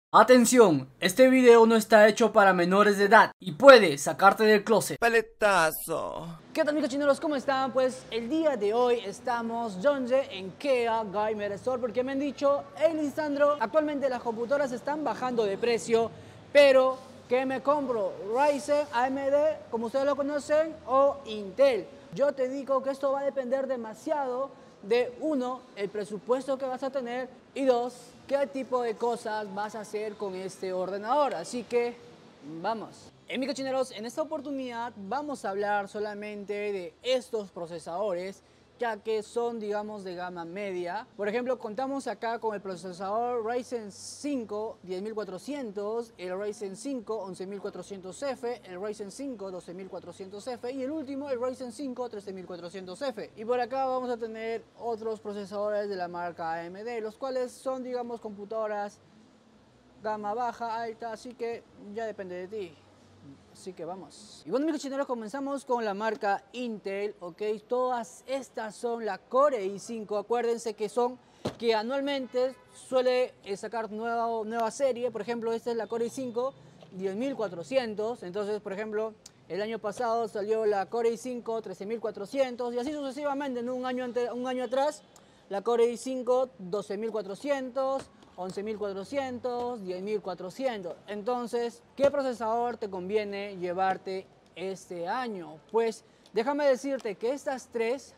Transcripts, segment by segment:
Atención, este video no está hecho para menores de edad y puede sacarte del closet. Paletazo. ¿Qué tal, amigos chineros? ¿Cómo están? Pues el día de hoy estamos en Kia Gamer Store porque me han dicho: hey Lisandro, actualmente las computadoras están bajando de precio, pero ¿qué me compro? ¿Ryzen, AMD, como ustedes lo conocen, o Intel? Yo te digo que esto va a depender demasiado de uno, el presupuesto que vas a tener, y dos, qué tipo de cosas vas a hacer con este ordenador. Así que vamos. En mi cochineros, en esta oportunidad vamos a hablar solamente de estos procesadores, ya que son, digamos, de gama media. Por ejemplo, contamos acá con el procesador Ryzen 5 10400, el Ryzen 5 11400F, el Ryzen 5 12400F y el último, el Ryzen 5 13400F. Y por acá vamos a tener otros procesadores de la marca AMD, los cuales son, digamos, computadoras gama baja, alta, así que ya depende de ti. Así que vamos. Y bueno, amigos chineros, comenzamos con la marca Intel, ok. Todas estas son la Core i5. Acuérdense que anualmente suele sacar nueva serie. Por ejemplo, esta es la Core i5 10400. Entonces, por ejemplo, el año pasado salió la Core i5 13400 y así sucesivamente. En un año atrás, la Core i5 12400. 11.400, 10.400. Entonces, ¿qué procesador te conviene llevarte este año? Pues déjame decirte que estas tres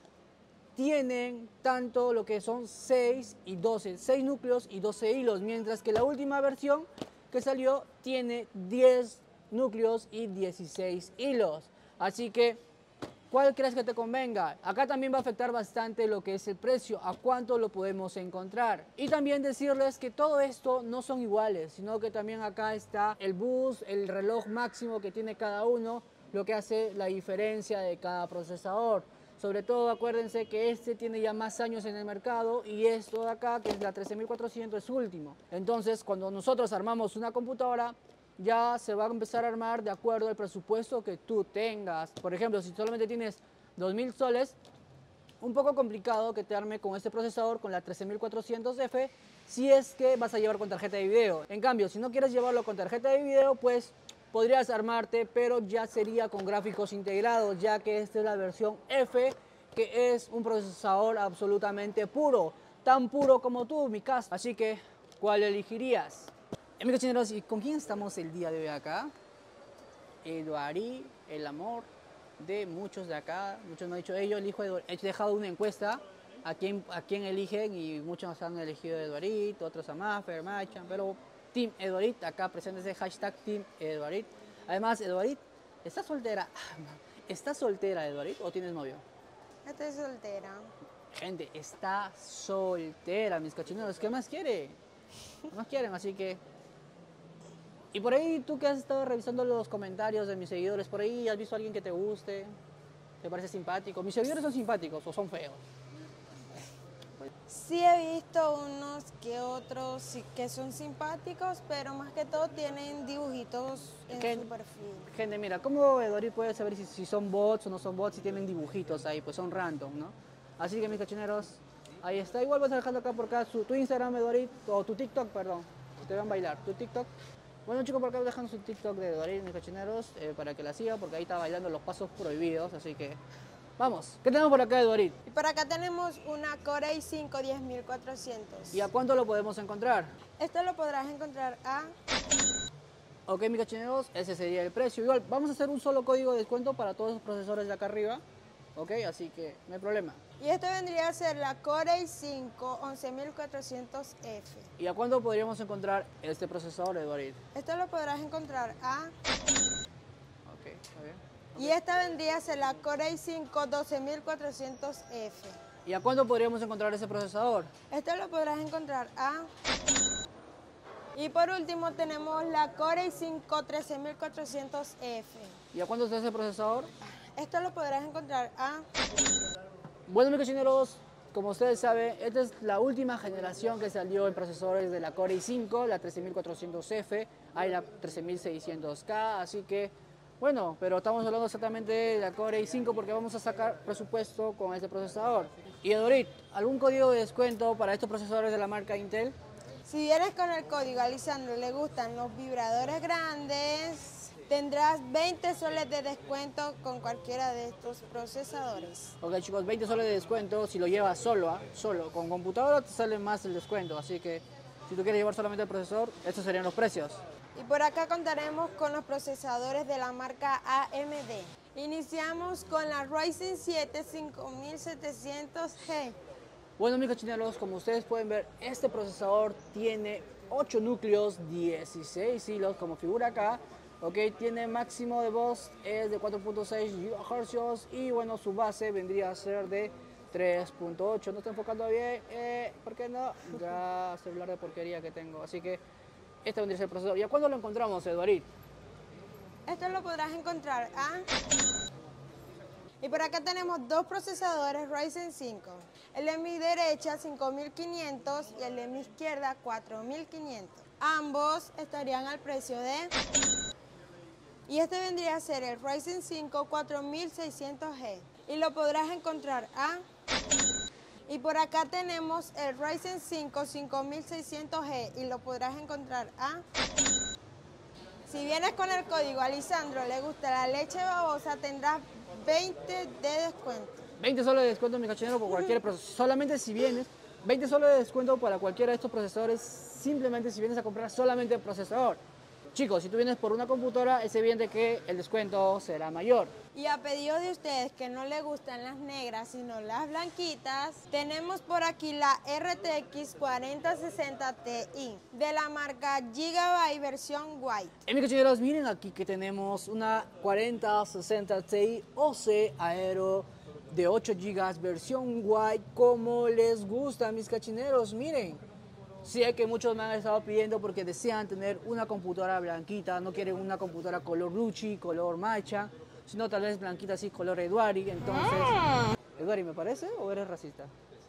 tienen tanto lo que son 6 y 12, 6 núcleos y 12 hilos, mientras que la última versión que salió tiene 10 núcleos y 16 hilos. Así que, ¿cuál crees que te convenga? Acá también va a afectar bastante lo que es el precio, a cuánto lo podemos encontrar. Y también decirles que todo esto no son iguales, sino que también acá está el bus, el reloj máximo que tiene cada uno, lo que hace la diferencia de cada procesador. Sobre todo acuérdense que este tiene ya más años en el mercado y esto de acá, que es la 13400, es último. Entonces, cuando nosotros armamos una computadora, ya se va a empezar a armar de acuerdo al presupuesto que tú tengas. Por ejemplo, si solamente tienes 2000 soles, un poco complicado que te arme con este procesador, con la 13400F, si es que vas a llevar con tarjeta de video. En cambio, si no quieres llevarlo con tarjeta de video, pues podrías armarte, pero ya sería con gráficos integrados, ya que esta es la versión F, que es un procesador absolutamente puro, tan puro como tú, mi caso. Así que, ¿cuál elegirías? Amigos chineros, ¿y con quién estamos el día de hoy acá? Eduarí, el amor de muchos de acá. Muchos me han dicho: yo elijo Eduarí. He dejado una encuesta a quién eligen y muchos han elegido Eduarit, otros a Maffer, Machan, pero Team Eduarit, acá presente ese hashtag Team Eduarit. Además, Eduarit, ¿estás soltera? ¿Estás soltera, Eduarit, o tienes novio? Estoy soltera. Gente, está soltera, mis cochineros. ¿Qué más quiere? ¿Qué más quieren? Así que... Y por ahí, tú que has estado revisando los comentarios de mis seguidores, por ahí has visto a alguien que te guste, te parece simpático. ¿Mis seguidores son simpáticos o son feos? Sí he visto unos que otros que son simpáticos, pero más que todo tienen dibujitos en su perfil. Gente, mira, ¿cómo Eduardo puede saber si son bots o no son bots, si tienen dibujitos ahí? Pues son random, ¿no? Así que, mis cochineros, ahí está. Igual vas a dejar acá por acá tu Instagram, Eduardo, o tu TikTok, perdón. Te van a bailar, tu TikTok. Bueno, chicos, por acá dejan su TikTok de Eduardo, mis cochineros, para que la sigan, porque ahí está bailando los pasos prohibidos, así que... Vamos, ¿qué tenemos por acá, Eduardo? Y por acá tenemos una Core i5 10400. ¿Y a cuánto lo podemos encontrar? Esto lo podrás encontrar a... Ok, mis cochineros, ese sería el precio. Igual, vamos a hacer un solo código de descuento para todos los procesores de acá arriba. Ok, así que no hay problema. Y esto vendría a ser la Core i5 11400F. ¿Y a cuánto podríamos encontrar este procesador, Eduardo? Esto lo podrás encontrar a... Ok, está bien. Okay. Y esta vendría a ser la Core i5 12400F. ¿Y a cuánto podríamos encontrar ese procesador? Esto lo podrás encontrar a... Y por último tenemos la Core i5 13400F. ¿Y a cuánto está ese procesador? Esto lo podrás encontrar a... Bueno, mis cochineros, como ustedes saben, esta es la última generación que salió en procesadores de la Core i5, la 13400F, hay la 13600K, así que... Bueno, pero estamos hablando exactamente de la Core i5 porque vamos a sacar presupuesto con este procesador. Y Eduardo, ¿algún código de descuento para estos procesadores de la marca Intel? Si vienes con el código Alisandro le gustan los vibradores grandes, tendrás 20 soles de descuento con cualquiera de estos procesadores. Ok chicos, 20 soles de descuento si lo llevas solo, solo. Con computadora te sale más el descuento, así que si tú quieres llevar solamente el procesador, estos serían los precios. Y por acá contaremos con los procesadores de la marca AMD. Iniciamos con la Ryzen 7 5700G. Bueno mis cochineros, como ustedes pueden ver, este procesador tiene 8 núcleos, 16 hilos, como figura acá. Ok, tiene máximo de voz es de 4.6 GHz y bueno, su base vendría a ser de 3.8. No está enfocando bien, ¿por qué no? Ya celular de porquería que tengo, así que este vendría a ser el procesador. ¿Y a cuándo lo encontramos, Eduarid? Esto lo podrás encontrar Y por acá tenemos dos procesadores Ryzen 5. El de mi derecha 5500 y el de mi izquierda 4500. Ambos estarían al precio de... Y este vendría a ser el Ryzen 5 4600G. Y lo podrás encontrar Y por acá tenemos el Ryzen 5 5600G y lo podrás encontrar Si vienes con el código Alisandro le gusta la leche babosa, tendrás 20 de descuento. 20 soles de descuento, mi cachinero, por cualquier procesador. Solamente si vienes, 20 soles de descuento para cualquiera de estos procesadores, simplemente si vienes a comprar solamente el procesador. Chicos, si tú vienes por una computadora, es evidente que el descuento será mayor. Y a pedido de ustedes que no les gustan las negras, sino las blanquitas, tenemos por aquí la RTX 4060 Ti de la marca Gigabyte versión White. Mis cachineros, miren aquí que tenemos una 4060 Ti OC Aero de 8 GB versión White, como les gusta, mis cachineros, miren. Sé que muchos me han estado pidiendo porque desean tener una computadora blanquita, no quieren una computadora color Ruchi, color matcha, sino tal vez blanquita así, color Eduari. Entonces, Eduari, ¿me parece o eres racista?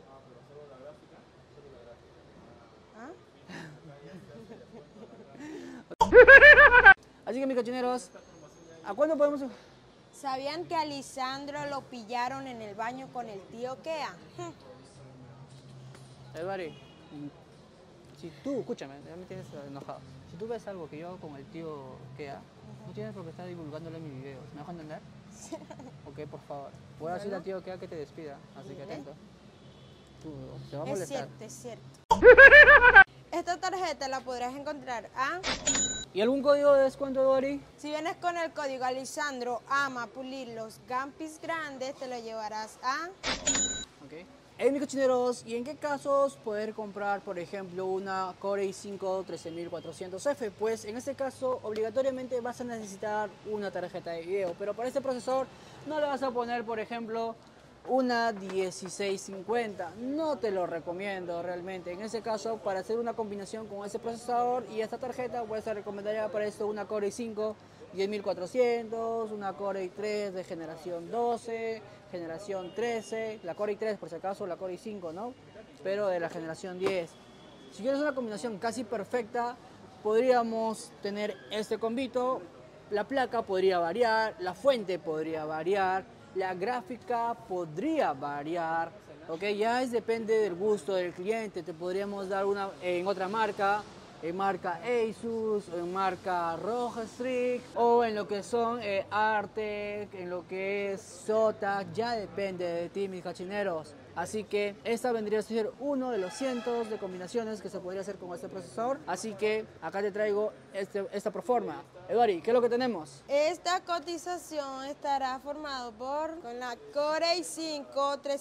Así que mis cochineros, ¿a cuándo podemos...? ¿Sabían que a Lisandro lo pillaron en el baño con el tío Kea? Eduari, si tú, escúchame, ya me tienes enojado. Si tú ves algo que yo hago con el tío Kea, no tienes por qué estar divulgándolo en mis videos. ¿Me dejo entender? Ok, por favor. Voy a decirle al tío Kea que te despida, así que atento. Te va a molestar. Es cierto. Esta tarjeta la podrás encontrar ¿Y algún código de descuento, Dori? Si vienes con el código Alisandro ama pulir los gampis grandes, te lo llevarás Ok. Mis cochineros, ¿y en qué casos poder comprar, por ejemplo, una Core i5 13400F? Pues en este caso, obligatoriamente vas a necesitar una tarjeta de video, pero para este procesador no le vas a poner, por ejemplo, una 1650. No te lo recomiendo realmente. En ese caso, para hacer una combinación con ese procesador y esta tarjeta, pues te recomendaría para esto una Core i5 10400, una Core i3 de generación 12, generación 13, la Core i3 por si acaso, la Core i5, ¿no? Pero de la generación 10. Si quieres una combinación casi perfecta, podríamos tener este combito. La placa podría variar, la fuente podría variar, la gráfica podría variar, ¿ok? Ya depende del gusto del cliente. Te podríamos dar una en otra marca, en marca Asus, en marca Rockstrix o en lo que son Artec, en lo que es Zotac, ya depende de ti, mis cachineros. Así que esta vendría a ser uno de los cientos de combinaciones que se podría hacer con este procesador. Así que acá te traigo esta proforma. Eduari, ¿qué es lo que tenemos? Esta cotización estará formado con la Core i5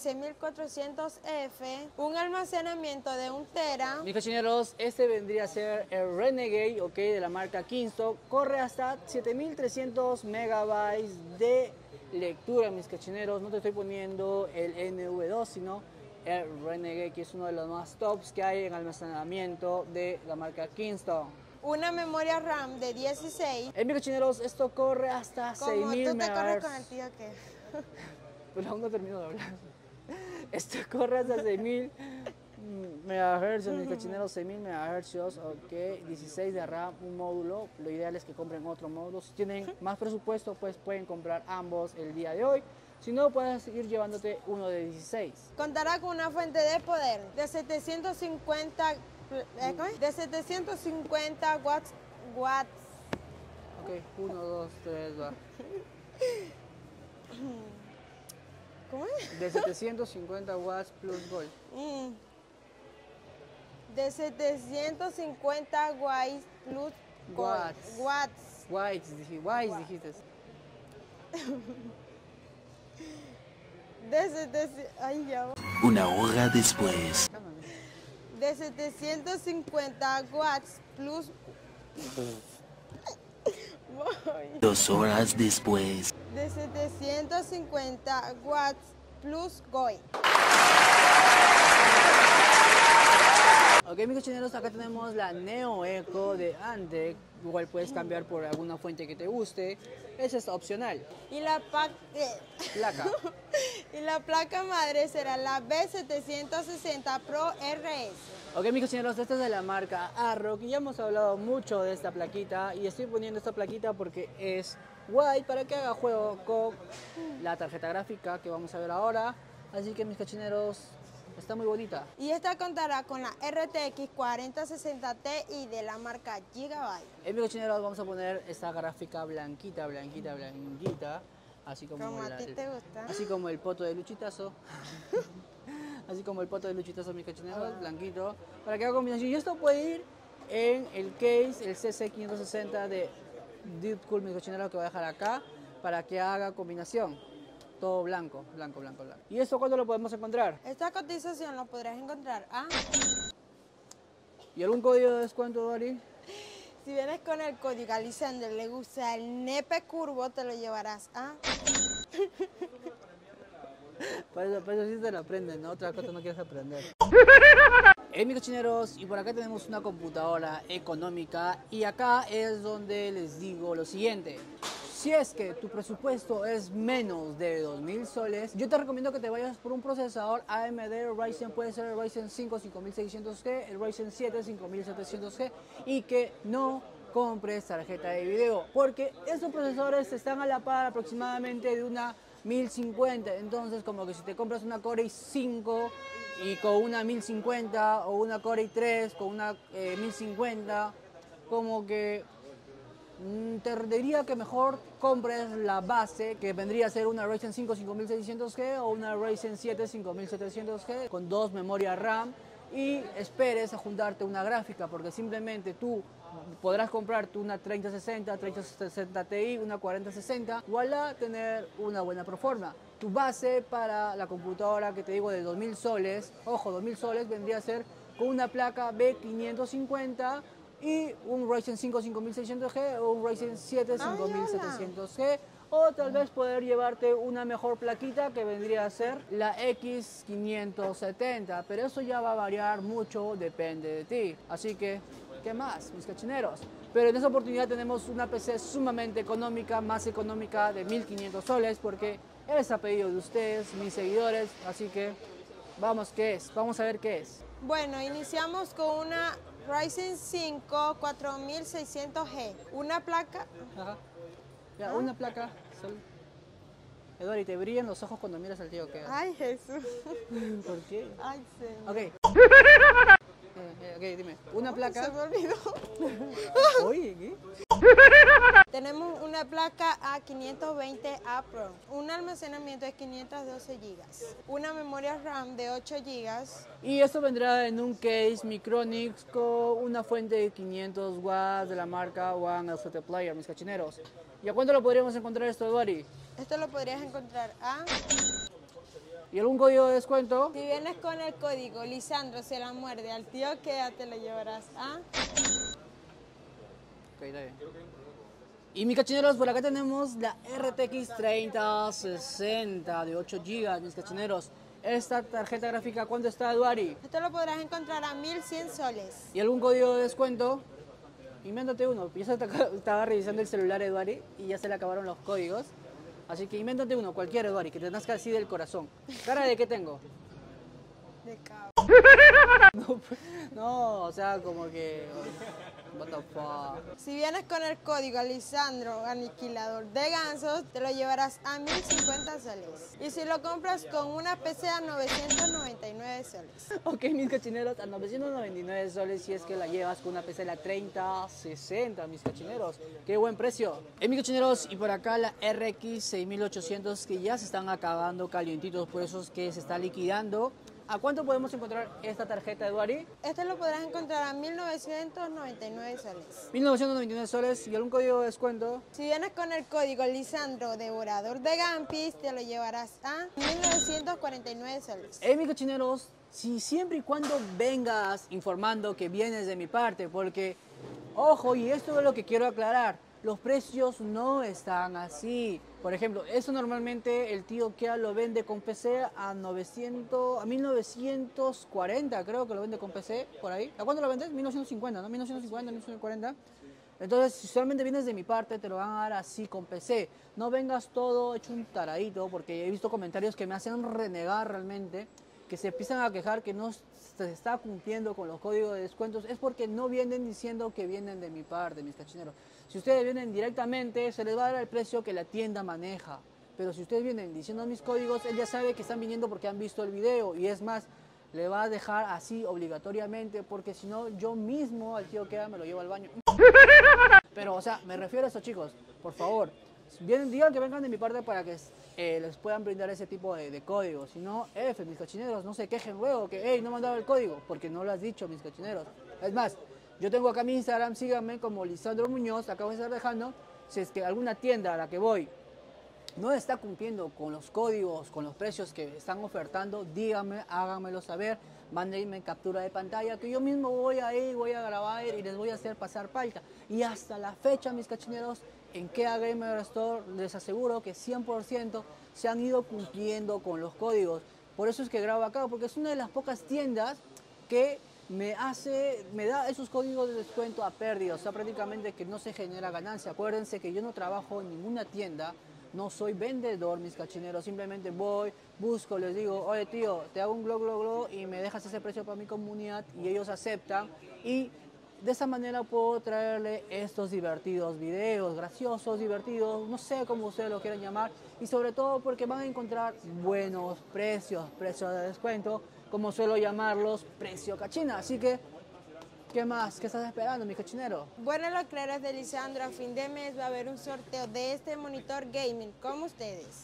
13400F, un almacenamiento de 1 tera. Mis cochineros, este vendría a ser el Renegade, ok, de la marca Kingston. Corre hasta 7300 megabytes de lectura, mis cachineros. No te estoy poniendo el NV2, sino el Renegade, que es uno de los más tops que hay en almacenamiento de la marca Kingston. Una memoria RAM de 16. Mis cachineros, esto corre hasta 6000 MHz. ¿Cómo tú te corres con el tío qué? Pero aún no termino de hablar. Esto corre hasta 6000 MHz, mis cachineros, 6000 MHz, ok, 16 de RAM, un módulo. Lo ideal es que compren otro módulo. Si tienen más presupuesto, pues pueden comprar ambos el día de hoy. Si no, puedes seguir llevándote uno de 16. Contará con una fuente de poder de 750 ¿cómo es? De 750 watts. Ok, 1, 2, 3, va. ¿Cómo es? De 750 watts plus gold. De 750 watts plus Watts. Watts dijiste. De 700, ay, ya va. Una hora después. Cámame. De 750 watts plus. Voy. 2 horas después. De 750 watts plus GOI. Ok, mis cochineros, acá tenemos la Neo Eco de Antec. Igual puedes cambiar por alguna fuente que te guste. Esa es opcional. Y la placa. Y la placa madre será la B760 Pro RS. Ok, mis cochineros, esta es de la marca Arrow, que ya hemos hablado mucho de esta plaquita. Y estoy poniendo esta plaquita porque es guay para que haga juego con la tarjeta gráfica que vamos a ver ahora. Así que, mis cochineros, está muy bonita. Y esta contará con la RTX 4060 Ti de la marca Gigabyte. En mis cochineros vamos a poner esta gráfica blanquita. Así como, A ti te gusta. así como el poto de Luchitazo. Así como el poto de Luchitazo, mis cochineros, blanquito. Para que haga combinación. Y esto puede ir en el case, el CC560 de Deadpool, mis cochineros, que voy a dejar acá. Para que haga combinación. Todo blanco. ¿Y esto cuándo lo podemos encontrar? Esta cotización lo podrás encontrar ¿Y algún código de descuento, Dori? si vienes con el código Alexander, le gusta el nepe curvo, te lo llevarás Para eso sí se lo aprenden, ¿no? Otra cosa no quieres aprender. Mis cochineros, y por acá tenemos una computadora económica y acá es donde les digo lo siguiente. Si es que tu presupuesto es menos de 2.000 soles, yo te recomiendo que te vayas por un procesador AMD Ryzen, puede ser el Ryzen 5 5600G, el Ryzen 7 5700G, y que no compres tarjeta de video, porque esos procesadores están a la par aproximadamente de una 1050, entonces como que si te compras una Core i5 y con una 1050 o una Core i3 con una 1050, como que te diría que mejor compres la base, que vendría a ser una Ryzen 5 5600G o una Ryzen 7 5700G con 2 memorias RAM, y esperes a juntarte una gráfica, porque simplemente tú podrás comprarte una 3060 Ti, una 4060, voilà, tener una buena performance. Tu base para la computadora que te digo de 2.000 soles, ojo, 2.000 soles vendría a ser con una placa B550 y un Ryzen 5 5600G o un Ryzen 7 5700G, o tal vez poder llevarte una mejor plaquita que vendría a ser la X570, pero eso ya va a variar mucho, depende de ti. Así que, ¿qué más, mis cochineros? Pero en esta oportunidad tenemos una PC sumamente económica, más económica, de 1.500 soles, porque es a pedido de ustedes, mis seguidores. Así que, vamos, ¿qué es? Vamos a ver qué es. Bueno, iniciamos con una Ryzen 5 4600G, una placa. Ajá. Ya, una placa. Eduardo, te brillan los ojos cuando miras al tío, ¿qué? Ay, Jesús. ¿Por qué? Ay, señor. Ok. Ok, dime. Una placa. Se me olvidó. Oye, ¿qué? Tenemos una placa A520A Pro, un almacenamiento de 512 GB, una memoria RAM de 8 GB. Y esto vendrá en un case Micronix con una fuente de 500 watts de la marca One LCD Player, mis cachineros. ¿Y a cuánto lo podríamos encontrar esto, Eduardo? Esto lo podrías encontrar ¿Y algún código de descuento? si vienes con el código Lisandro se la muerde al tío Kea, te lo llevarás Ok, está bien. Y mis cachineros, por acá tenemos la RTX 3060 de 8 GB, mis cachineros. Esta tarjeta gráfica, ¿cuánto está, Eduardo? Esto lo podrás encontrar a 1100 soles. ¿Y algún código de descuento? Invéntate uno. Yo estaba revisando el celular, Eduardo, y ya se le acabaron los códigos. Así que invéntate uno, cualquier, Eduardo, que te nazca así del corazón. ¿Cara de qué tengo? De cabo. No, o sea, como que... What the fuck. Si vienes con el código Lisandro Aniquilador de Gansos, te lo llevarás a 1050 soles. Y si lo compras con una PC a 999 soles. Ok, mis cochineros, a 999 soles si es que la llevas con una PC de la 3060, mis cochineros. Qué buen precio. Mis cochineros, y por acá la RX 6800 que ya se están acabando calientitos, por eso es que se está liquidando. ¿A cuánto podemos encontrar esta tarjeta, Eduardi? Este lo podrás encontrar a 1999 soles. 1999 soles y algún código de descuento. Si vienes con el código Lisandro Devorador de Gampis, te lo llevarás a 1949 soles. Mis cochineros, si siempre y cuando vengas informando que vienes de mi parte, porque, ojo, y esto es lo que quiero aclarar, los precios no están así. Por ejemplo, eso normalmente el tío Kea lo vende con PC a 1940, creo que lo vende con PC, por ahí. ¿A cuánto lo vendes? 1950, ¿no? 1950, 1940. Entonces, si solamente vienes de mi parte, te lo van a dar así con PC. No vengas todo hecho un taradito, porque he visto comentarios que me hacen renegar realmente, que se empiezan a quejar que no se está cumpliendo con los códigos de descuentos. Es porque no vienen diciendo que vienen de mi parte, mis cachineros. Si ustedes vienen directamente, se les va a dar el precio que la tienda maneja. Pero si ustedes vienen diciendo mis códigos, él ya sabe que están viniendo porque han visto el video. Y es más, le va a dejar así obligatoriamente, porque si no, yo mismo al tío Kea me lo llevo al baño. Pero, o sea, me refiero a eso, chicos. Por favor, digan que vengan de mi parte para que les puedan brindar ese tipo de códigos. Si no, mis cochineros, no se quejen luego que, hey, no me han dado el código, porque no lo has dicho, mis cochineros. Es más, yo tengo acá mi Instagram, síganme como Lisandro Muñoz, acabo de estar dejando. Si es que alguna tienda a la que voy no está cumpliendo con los códigos, con los precios que están ofertando, díganme, háganmelo saber, mándenme captura de pantalla, que yo mismo voy a ir, voy a grabar y les voy a hacer pasar palta. Y hasta la fecha, mis cachineros, en Kea Gamer Store les aseguro que 100% se han ido cumpliendo con los códigos. Por eso es que grabo acá, porque es una de las pocas tiendas que me da esos códigos de descuento a pérdida, o sea, prácticamente que no se genera ganancia. Acuérdense que yo no trabajo en ninguna tienda, no soy vendedor, mis cachineros, simplemente voy, busco, les digo, oye tío, te hago un glow y me dejas ese precio para mi comunidad y ellos aceptan y de esa manera puedo traerle estos divertidos videos, graciosos, divertidos, no sé cómo ustedes lo quieran llamar y sobre todo porque van a encontrar buenos precios de descuento, como suelo llamarlos, precio cachina. Así que, ¿qué más? ¿Qué estás esperando, mi cochinero? Bueno, lo claro es de Lisandro, a fin de mes va a haber un sorteo de este monitor gaming con ustedes.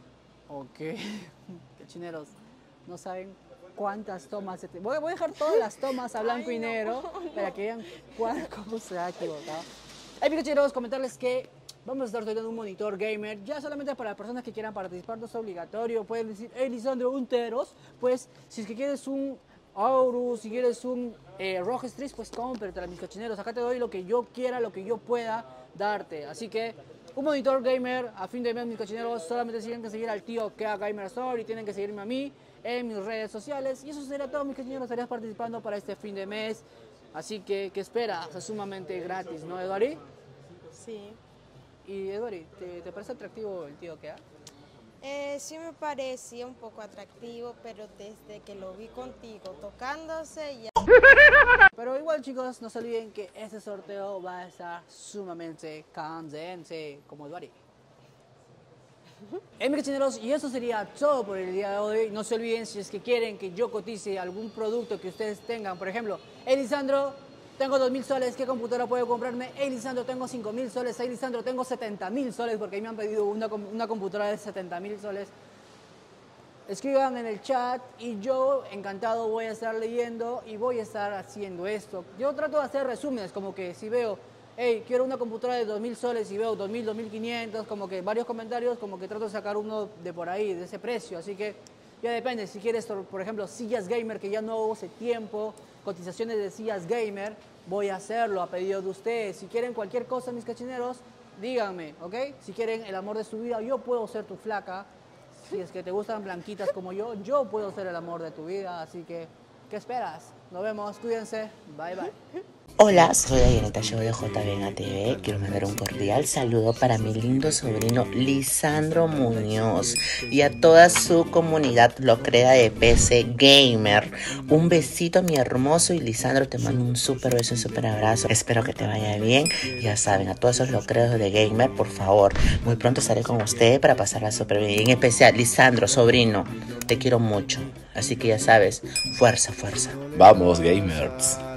Ok, cochineros, no saben cuántas tomas. Voy a dejar todas las tomas a blanco y negro para que vean cómo se ha equivocado. Mis cochineros, comentarles que vamos a estar sorteando un monitor gamer, ya solamente para las personas que quieran participar, no es obligatorio. Pueden decir, hey Lisandro, un Teros, pues si es que quieres un Aorus, si quieres un ROG Strix, pues cómpratela, mis cochineros. Acá te doy lo que yo quiera, lo que yo pueda darte. Así que un monitor gamer a fin de mes, mis cochineros. Solamente tienen que seguir al tío Kea Gamer Store y tienen que seguirme a mí en mis redes sociales. Y eso sería todo, mis cochineros. Estarías participando para este fin de mes. Así que, ¿qué esperas? Es sumamente gratis, ¿no, Eduardi? Sí. Y Eduardi, ¿te parece atractivo el tío Kea? Sí me parecía un poco atractivo, pero desde que lo vi contigo tocándose ya... Pero igual, chicos, no se olviden que este sorteo va a estar sumamente candente, como Eduardi. Mis cochineros, y eso sería todo por el día de hoy. No se olviden, si es que quieren que yo cotice algún producto que ustedes tengan, por ejemplo, Lisandro, tengo 2.000 soles, ¿qué computadora puedo comprarme? Lisandro, tengo 5.000 soles, Lisandro, tengo 70.000 soles, porque ahí me han pedido una computadora de 70.000 soles. Escriban en el chat y yo encantado voy a estar leyendo y voy a estar haciendo esto. Yo trato de hacer resúmenes, como que si veo, hey, quiero una computadora de 2.000 soles y veo 2.000, 2.500, como que varios comentarios, como que trato de sacar uno de por ahí, de ese precio. Así que ya depende, si quieres, por ejemplo, sillas gamer, que ya no hago hace tiempo, cotizaciones de sillas gamer, voy a hacerlo a pedido de ustedes. Si quieren cualquier cosa, mis cachineros, díganme, ¿ok? Si quieren el amor de su vida, yo puedo ser tu flaca. Si es que te gustan blanquitas como yo puedo ser el amor de tu vida. Así que ¿Qué esperas? Nos vemos, cuídense, bye bye. Hola, soy Dayaneta Show de JVN TV. Quiero mandar un cordial saludo para mi lindo sobrino Lisandro Muñoz y a toda su comunidad locrea de PC Gamer. Un besito, mi hermoso, y Lisandro, te mando un súper beso, un súper abrazo. Espero que te vaya bien. Ya saben, a todos esos locreos de Gamer, por favor, muy pronto estaré con ustedes para pasarla súper bien. Y en especial, Lisandro, sobrino, te quiero mucho. Así que ya sabes, fuerza, fuerza. Vamos, gamers.